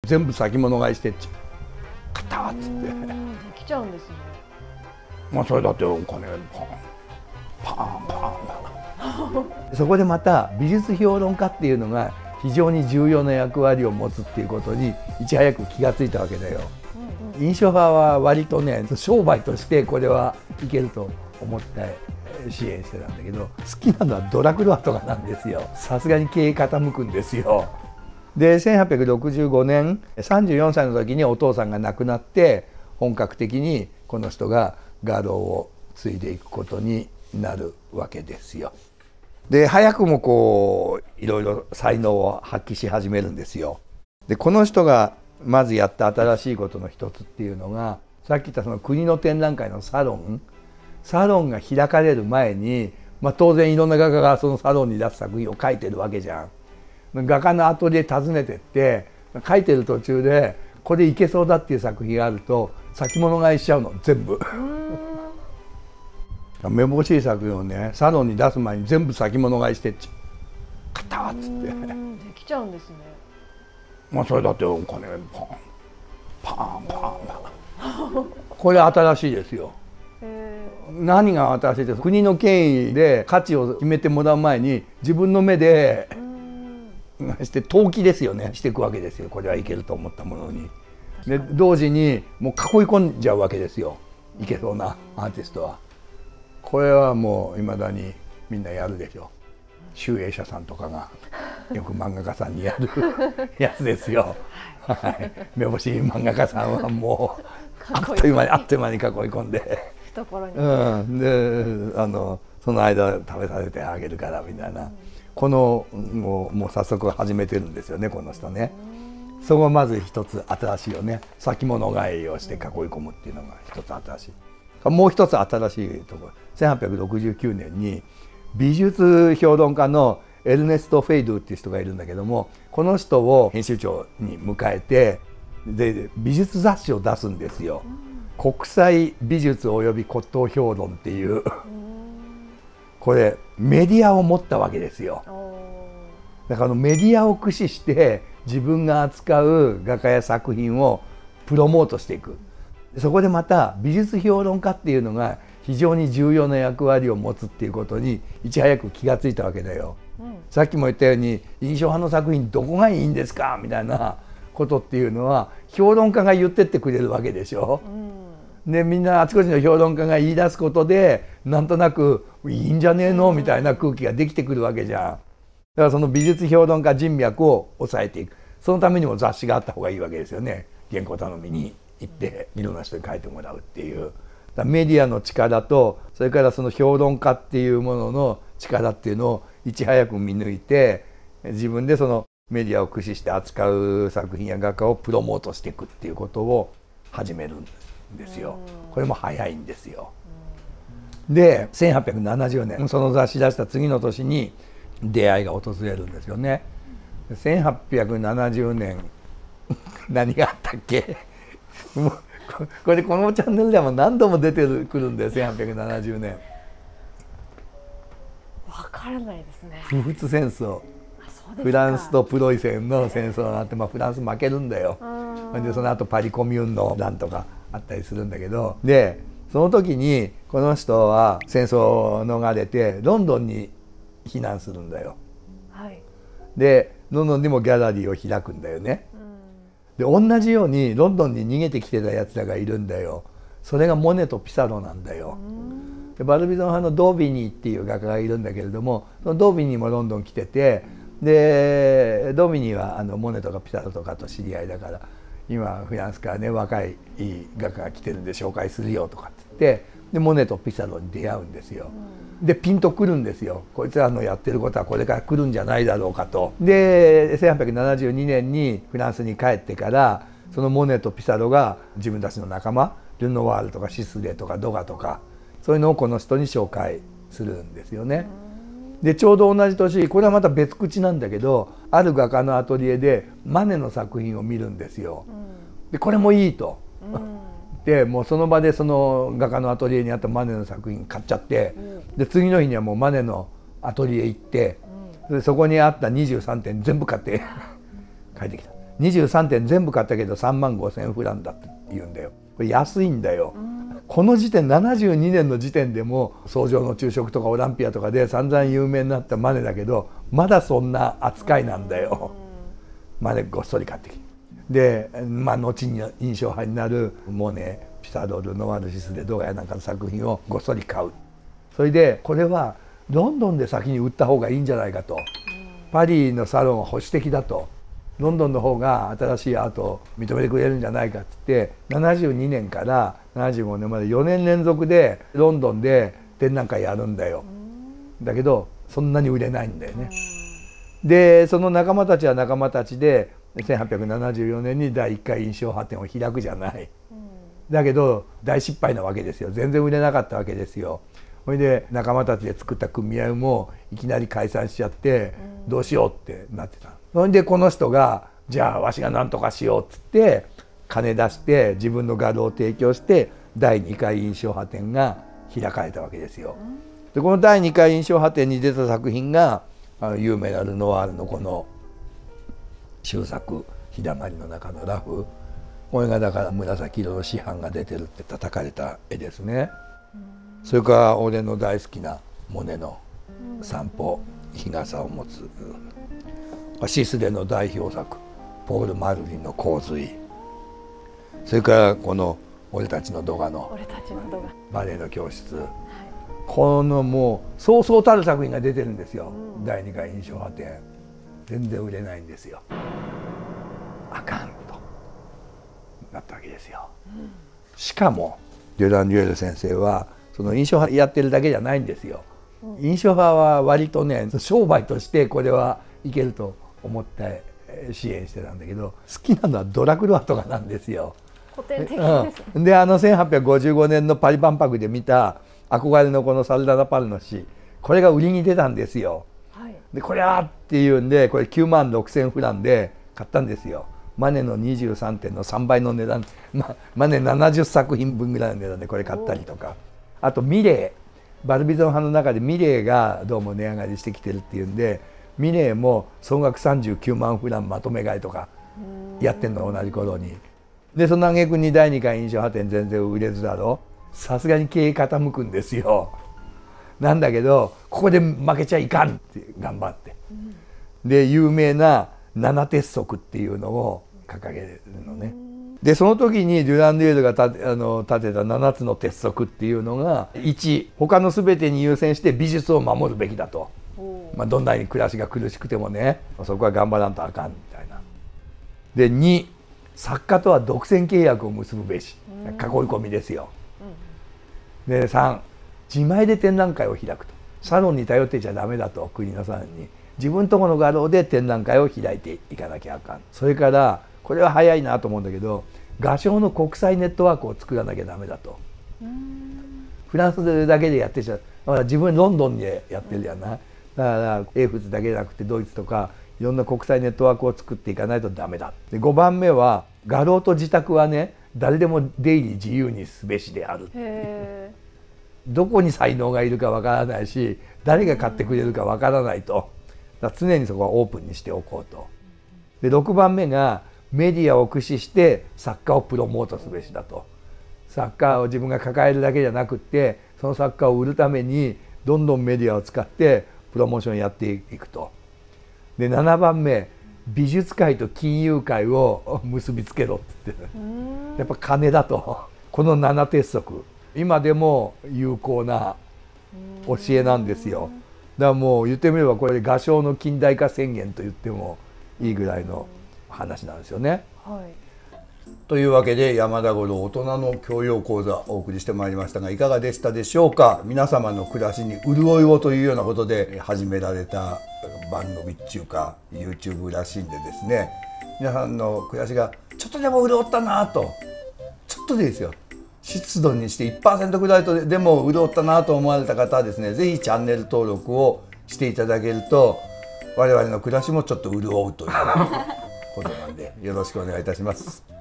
全部先物買いしてっちゃう。カタッつってできちゃうんですね。 まあそれだってお金パンパンパンパンそこでまた美術評論家っていうのが非常に重要な役割を持つっていうことにいち早く気がついたわけだよ。印象派は割とね商売としてこれはいけると思って支援してたんだけど、好きなのはドラクロワとかなんですよ。さすがに経営傾くんですよ。で1865年34歳の時にお父さんが亡くなって本格的にこの人が画廊を継いでいくことになるわけですよ。で早くもこういろいろ才能を発揮し始めるんですよ。でこの人がまずやった新しいことの一つっていうのが、さっき言ったその国の展覧会のサロンが開かれる前に、当然いろんな画家がそのサロンに出す作品を描いてるわけじゃん。画家のアトリエ訪ねてって描いてる途中でこれいけそうだっていう作品があると先物買いしちゃうの全部。めぼしい作品をねサロンに出す前に全部先物買いしてっちゃう。カタッつってできちゃうんですね。 それだってお金パンパンパンパンこれ新しいですよ。何が新しいって、国の権威で価値を決めてもらう前に自分の目でして投機ですよねしていくわけですよ。これはいけると思ったものに。で同時にもう囲い込んじゃうわけですよ、いけそうなアーティストは。これはもういまだにみんなやるでしょ。集英社さんとかがよく漫画家さんにやるやつですよ。めぼしい漫画家さんはもうあっという間に囲い込んで懐に、 でその間食べさせてあげるからみたいな、このもう早速始めてるんですよねこの人ね。そこがまず一つ新しいよね。先物買いをして囲い込むっていうのが一つ新しい。もう一つ新しいところ、1869年に美術評論家のエルネスト・フェイドゥっていう人がいるんだけども、この人を編集長に迎えてで美術雑誌を出すんですよ。国際美術および骨董評論っていうこれメディアを持ったわけですよ。だからメディアを駆使して自分が扱う画家や作品をプロモートしていく。そこでまた美術評論家っていうのが非常に重要な役割を持つっていうことにいち早く気がついたわけだよ。さっきも言ったように印象派の作品どこがいいんですかみたいなことっていうのは評論家が言ってってくれるわけでしょ。でみんなあちこちの評論家が言い出すことでなんとなくいいんじゃねえのみたいな空気ができてくるわけじゃん。だからその美術評論家人脈を抑えていく、そのためにも雑誌があった方がいいわけですよね。原稿頼みに行っていろんな人に書いてもらうっていう。メディアの力とそれからその評論家っていうものの力っていうのをいち早く見抜いて自分でそのメディアを駆使して扱う作品や画家をプロモートしていくっていうことを始めるんですよ。これも早いんですよ。で1870年その雑誌出した次の年に出会いが訪れるんですよね。1870年何があったっけもうこれこのチャンネルでも何度も出てくるんで1870年わからないですね。 普仏戦争、フランスとプロイセンの戦争があって、フランス負けるんだよ。でその後パリコミューンの乱とかあったりするんだけど、でその時にこの人は戦争を逃れてロンドンに避難するんだよ。でロンドンにもギャラリーを開くんだよね。で同じようにロンドンに逃げてきてたやつらがいるんだよ。それがモネとピサロなんだよ。でバルビゾン派のドービニーっていう画家がいるんだけれども、そのドービニーもロンドン来てて、でドービニーはモネとかピサロとかと知り合いだから、今フランスからね若い画家が来てるんで紹介するよとかって言って、でモネとピサロに出会うんですよ。でピンとくるんですよ。こいつらのやってることはこれから来るんじゃないだろうかと。で1872年にフランスに帰ってから、そのモネとピサロが自分たちの仲間ルノワールとかシスレとかドガとかそういうのをこの人に紹介するんですよね。でちょうど同じ年、これはまた別口なんだけど、ある画家のアトリエでマネの作品を見るんですよ。でこれもいいと。でもうその場でその画家のアトリエにあったマネの作品買っちゃって、で次の日にはもうマネのアトリエ行って、でそこにあった23点全部買って帰ってきた。 23点全部買ったけど3万5,000フランだって言うんだよ。これ安いんだよ。この時点72年の時点でも草上の昼食とかオランピアとかで散々有名になったマネだけどまだそんな扱いなんだよ。マネごっそり買ってきてで、後に印象派になるモネ、ピサロル、ノワール・シスレ、ドガやなんかの作品をごっそり買う。それでこれはロンドンで先に売った方がいいんじゃないかと。パリのサロンは保守的だと。ロンドンの方が新しいアートを認めてくれるんじゃないかって言って72年から75年まで4年連続でロンドンで展覧会やるんだよ。だけどそんなに売れないんだよね。でその仲間たちは仲間たちで1874年に第1回印象派展を開くじゃない。だけど大失敗なわけですよ。全然売れなかったわけですよ。それで仲間たちで作った組合もいきなり解散しちゃってどうしようってなってた。それでこの人がじゃあわしが何とかしようっつって金出して自分の画廊を提供して第2回印象派展が開かれたわけですよ。でこの第2回印象派展に出た作品が有名なルノワールのこの終作「日だまりの中のラフ」。これがだから紫色の師範が出てるって叩かれた絵ですね。それから俺の大好きなモネの散歩日傘を持つシスレの代表作ポール・マルリンの洪水。それからこの俺たちのドガのバレエの教室、このもうそうそうたる作品が出てるんですよ。第2回印象派展全然売れないんですよ。あかんとなったわけですよ。しかもデュラン・デュエル先生はその印象派やってるだけじゃないんですよ。印象派は割とね商売としてこれはいけると思って支援してたんだけど好きなのはドラクロワとかなんですよ。 古典的ですね。 で1855年のパリ万博で見た憧れのこのサルダナ・パルの詩、これが売りに出たんですよ。でこれはっていうんでこれ9万6,000フランで買ったんですよ。マネの23点の3倍の値段、マネ70作品分ぐらいの値段でこれ買ったりとか、あとミレー、バルビゾン派の中でミレーがどうも値上がりしてきてるっていうんでミレーも総額39万フランまとめ買いとかやってんの同じ頃に。でその挙句に第2回印象派展全然売れずだろ。さすがに経営傾くんですよ。なんだけどここで負けちゃいかんって頑張って、で有名な7鉄則っていうのを掲げるのね。でその時にデュラン・デュエルが立てた7つの鉄則っていうのが1、他の全てに優先して美術を守るべきだと。どんなに暮らしが苦しくてもねそこは頑張らんとあかんみたいな。で2、作家とは独占契約を結ぶべし、囲い込みですよ。で3、自前で展覧会を開くと。サロンに頼ってちゃダメだと。国のサロンに自分とこの画廊で展覧会を開いていかなきゃあかん。それからこれは早いなと思うんだけど画商の国際ネットワークを作らなきゃダメだと。フランスだけでやってちゃだから自分ロンドンでやってるじゃない。だから英仏だけじゃなくてドイツとかいろんな国際ネットワークを作っていかないとダメだ。で5番目は画廊と自宅はね誰でも出入り自由にすべしである。どこに才能がいるかわからないし誰が買ってくれるかわからないと。だから常にそこはオープンにしておこうと。で6番目がメディアを駆使して作家をプロモートすべしだと。作家を自分が抱えるだけじゃなくってその作家を売るためにどんどんメディアを使ってプロモーションやっていくと。で7番目、美術界と金融界を結びつけろって言ってやっぱ金だと。この7鉄則今でも有効な教えなんですよ。だからもう言ってみればこれ画商の近代化宣言と言ってもいいぐらいの話なんですよね。というわけで山田五郎大人の教養講座お送りしてまいりましたがいかがでしたでしょうか。皆様の暮らしに潤いをというようなことで始められた番組っていうか YouTube らしいんでですね、皆さんの暮らしがちょっとでも潤ったなと、ちょっとでいいですよ、湿度にして 1% ぐらいでも潤ったなと思われた方はですね是非チャンネル登録をしていただけると我々の暮らしもちょっと潤うということなんでよろしくお願いいたします。